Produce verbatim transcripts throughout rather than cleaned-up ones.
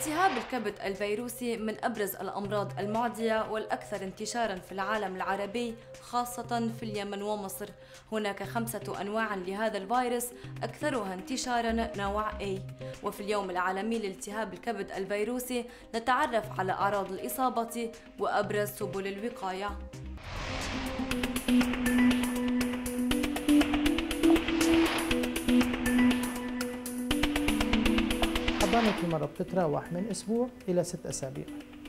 التهاب الكبد الفيروسي من أبرز الأمراض المعدية والأكثر انتشاراً في العالم العربي، خاصة في اليمن ومصر. هناك خمسة أنواع لهذا الفيروس، أكثرها انتشاراً نوع A. وفي اليوم العالمي لالتهاب الكبد الفيروسي نتعرف على أعراض الإصابة وأبرز سبل الوقاية. حضانة المرض تتراوح من أسبوع إلى ست أسابيع.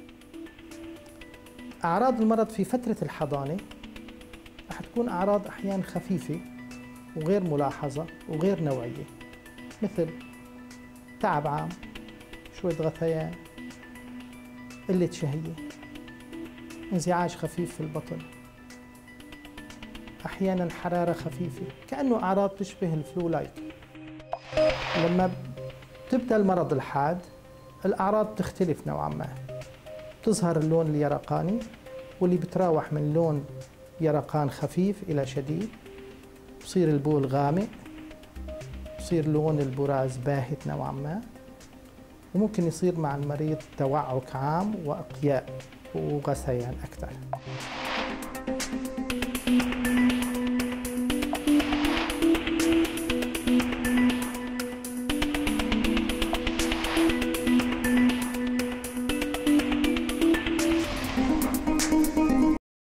أعراض المرض في فترة الحضانة رح تكون أعراض أحيانا خفيفة وغير ملاحظة وغير نوعية، مثل تعب عام، شوية غثيان، قلة شهية، انزعاج خفيف في البطن، أحيانا حرارة خفيفة، كأنه أعراض تشبه الفلو لايك. لما تبدأ المرض الحاد الأعراض تختلف نوعا ما، تظهر اللون اليرقاني واللي بتراوح من لون يرقان خفيف إلى شديد، بصير البول غامق، بصير لون البراز باهت نوعا ما، وممكن يصير مع المريض توعك عام وإقياء وغثيان أكثر.